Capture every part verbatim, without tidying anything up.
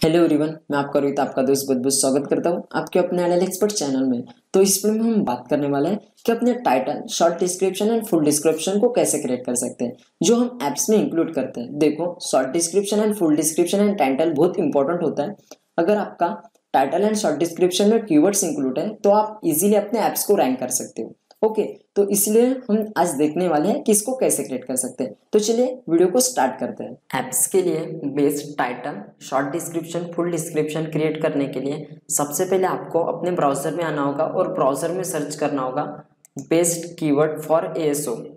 Hello everyone, मैं आपका रोहित, आपका दोस्त बहुत बहुत स्वागत करता हूं आपके अपने एल एल एक्सपर्ट चैनल में। तो इस वीडियो में हम बात करने वाले हैं कि अपने title, short description and full description को कैसे क्रिएट कर सकते हैं, जो हम एप्स में इंक्लूड करते हैं। देखो, short description and full description and title बहुत इंपॉर्टेंट होता है। अगर आपका टाइटल एंड शॉर्ट डिस्क्रिप्शन में कीवर्ड्स इंक्लूड है तो आप इजीली अपने एप्स को रैंक कर सकते हो। ओके, तो इसलिए हम आज देखने वाले हैं कि इसको कैसे क्रिएट कर सकते हैं। तो चलिए वीडियो को स्टार्ट करते हैं। एप्स के लिए based title, short description, full description create करने के लिए सबसे पहले आपको अपने ब्राउजर में आना होगा और ब्राउजर में सर्च करना होगा based keyword for A S O.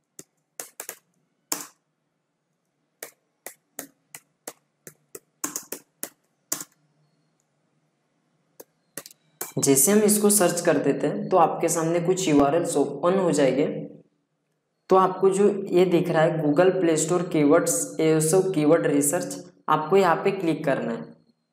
जैसे हम इसको सर्च कर देते हैं तो आपके सामने कुछ यूआरएल्स ओपन हो जाएंगे। तो आपको जो ये दिख रहा है Google Play Store keywords A S O keyword research, आपको यहाँ पे क्लिक करना है।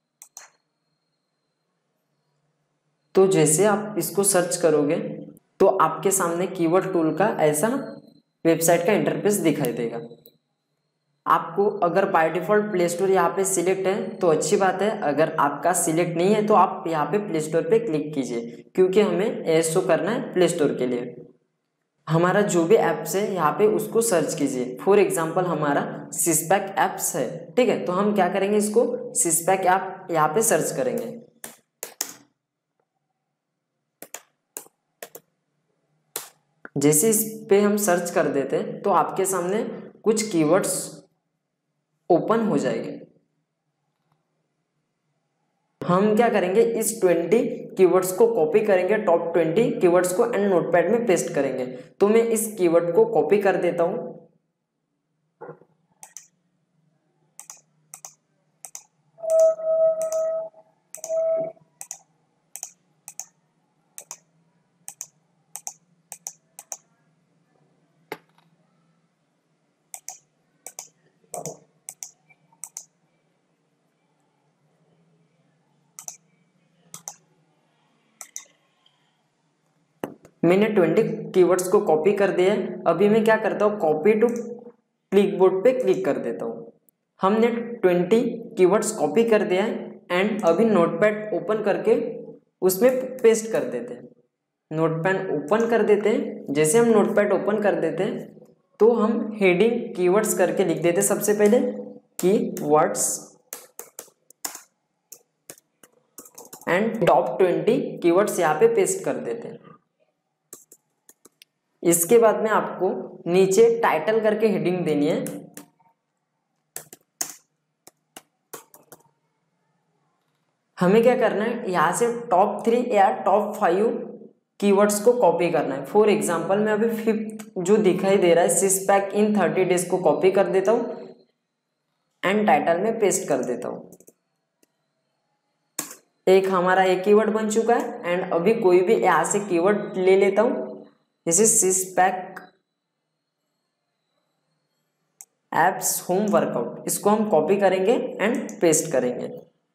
तो जैसे आप इसको सर्च करोगे तो आपके सामने कीवर्ड टूल का ऐसा वेबसाइट का इंटरफेस दिखाई देगा। आपको अगर बाय डिफॉल्ट प्ले स्टोर यहाँ पे सिलेक्ट है तो अच्छी बात है, अगर आपका सिलेक्ट नहीं है तो आप यहाँ पे प्ले स्टोर पे क्लिक कीजिए, क्योंकि हमें ए एस ओ करना है प्ले स्टोर के लिए। हमारा जो भी ऐप्स है यहाँ पे उसको सर्च कीजिए। फॉर एग्जांपल हमारा सिस्पैक ऐप्स है, ठीक है। तो हम क्या करेंगे, इसको सिस्पैक ऐप यहाँ पे सर्च करेंगे। जैसे इस पे हम सर्च कर देते हैं तो आपके सामने कुछ कीवर्ड्स ओपन हो जाएंगे। हम क्या करेंगे, इस ट्वेंटी कीवर्ड्स को कॉपी करेंगे, टॉप ट्वेंटी कीवर्ड्स को, एंड नोटपैड में पेस्ट करेंगे। तो मैं इस कीवर्ड को कॉपी कर देता हूं। मैंने ट्वेंटी कीवर्ड्स को कॉपी कर दिया। अभी मैं क्या करता हूँ, कॉपी टू क्लिकबोर्ड पे क्लिक कर देता हूँ। हमने ट्वेंटी कीवर्ड्स कॉपी कर दिया है एंड अभी नोटपैड ओपन करके उसमें पेस्ट कर देते हैं। नोटपैड ओपन कर देते हैं। जैसे हम नोटपैड ओपन कर देते हैं तो हम हेडिंग कीवर्ड्स करके लिख देते हैं। सबसे पहले keywords and top twenty keywords यहाँ पे पेस्ट कर देते हैं। इसके बाद में आपको नीचे टाइटल करके हेडिंग देनी है। हमें क्या करना है, यहां से टॉप थ्री या टॉप फाइव कीवर्ड्स को कॉपी करना है। फॉर एग्जांपल मैं अभी फिफ्थ जो दिखाई दे रहा है सिस्पैक इन थर्टी डेज को कॉपी कर देता हूं एंड टाइटल में पेस्ट कर देता हूं। एक हमारा एक कीवर्ड बन चुका है एंड अभी कोई भी यहां से कीवर्ड ले लेता हूं, जैसे सिस्पैक एप्स होम वर्कआउट, इसको हम कॉपी करेंगे एंड पेस्ट करेंगे।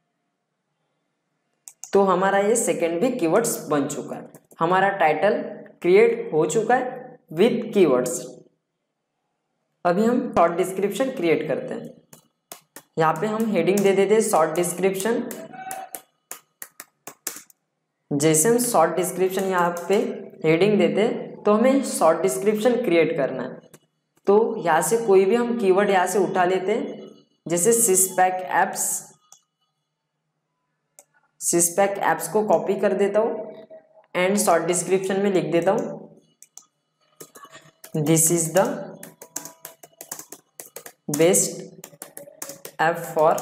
तो हमारा ये सेकेंड भी कीवर्ड्स बन चुका है। हमारा टाइटल क्रिएट हो चुका है विथ कीवर्ड्स। अभी हम शॉर्ट डिस्क्रिप्शन क्रिएट करते हैं। यहाँ पे हम हेडिंग दे देते हैं शॉर्ट डिस्क्रिप्शन। जैसे हम शॉर्ट डिस्क्रिप्शन यहाँ पे हेडिंग देते हैं तो हमें शॉर्ट डिस्क्रिप्शन क्रिएट करना है। तो यहाँ से कोई भी हम कीवर्ड यहाँ से उठा लेते हैं, जैसे सिस्पैक एप्स। सिस्पैक एप्स को कॉपी कर देता हूँ एंड शॉर्ट डिस्क्रिप्शन में लिख देता हूँ this is the best app for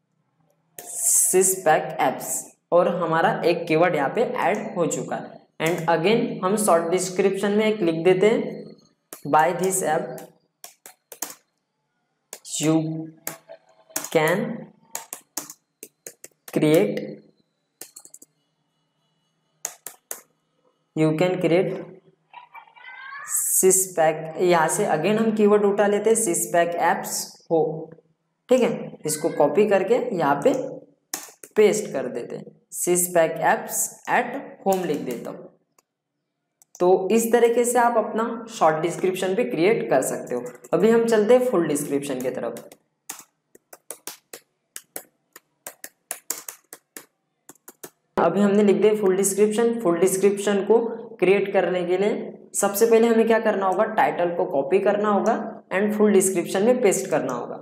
six pack apps, और हमारा एक कीवर्ड यहाँ पे ऐड हो चुका है। एंड अगेन हम शॉर्ट डिस्क्रिप्शन में एक लिख देते हैं by this app you can create you can create six pack. यहाँ से अगेन हम कीवर्ड उठा लेते हैं सिस्पैक एप्स हो, ठीक है। इसको कॉपी करके यहाँ पे पेस्ट कर देते हैं, सिस्पैक एप्स एट होम लिख देता हूँ। तो इस तरीके से आप अपना शॉर्ट डिस्क्रिप्शन भी क्रिएट कर सकते हो। अभी हम चलते हैं फुल डिस्क्रिप्शन की तरफ। अभी हमने लिख दिया फुल डिस्क्रिप्शन। फुल डिस्क्रिप्शन को क्रिएट करने के लिए सबसे पहले हमें क्या करना होगा, टाइटल को कॉपी करना होगा एंड फुल डिस्क्रिप्शन में पेस्ट करना होगा।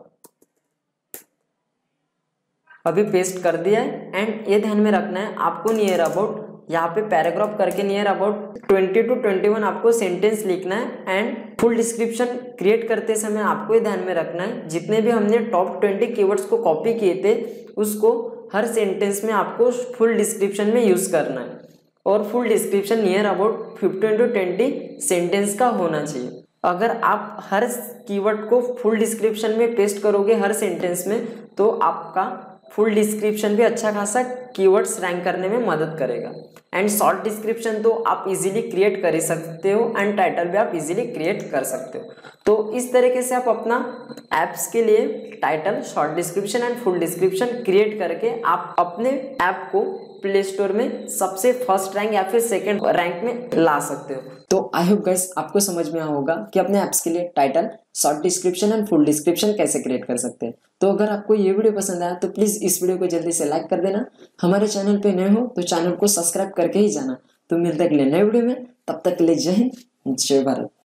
अभी पेस्ट कर दिया है एंड ये ध्यान में रखना है आपको नियर अबाउट यहाँ पे पैराग्राफ करके near about twenty to twenty one आपको सेंटेंस लिखना है एंड फुल डिस्क्रिप्शन क्रिएट करते समय आपको ये ध्यान में रखना है जितने भी हमने टॉप ट्वेंटी कीवर्ड्स को कॉपी किए थे उसको हर सेंटेंस में आपको फुल डिस्क्रिप्शन में यूज करना है और full description near about fifteen to twenty sentence का होना चाहिए। अगर आप हर कीवर्ड को फुल डिस्क्रिप्शन में पेस्ट करोगे हर सेंटेंस में तो आपका फुल डिस्क्रिप्शन भी अच्छा खासा कीवर्ड्स रैंक करने में मदद करेगा। एंड शॉर्ट डिस्क्रिप्शन तो आप इजीली क्रिएट कर ही सकते हो एंड टाइटल भी आप इजीली क्रिएट कर सकते हो। तो इस तरीके से आप अपना एप्स के लिए title, short description and full description create करके आप अपने ऐप को प्ले स्टोर में सबसे फर्स्ट रैंक या फिर सेकंड रैंक में ला सकते हो। तो आई होप गाइस आपको समझ में आया होगा कि अपने ऐप्स के लिए title, short description and full description कैसे क्रिएट कर सकते हैं। तो अगर आपको ये वीडियो पसंद आया तो प्लीज इस वीडियो को जल्दी से लाइक कर देना। हमारे चैनल पे नए हो तो चैनल को सब्सक्राइब करके ही जाना। तो मिलते हैं अगले नए वीडियो में, तब तक के लिए जय हिंद, जय भारत।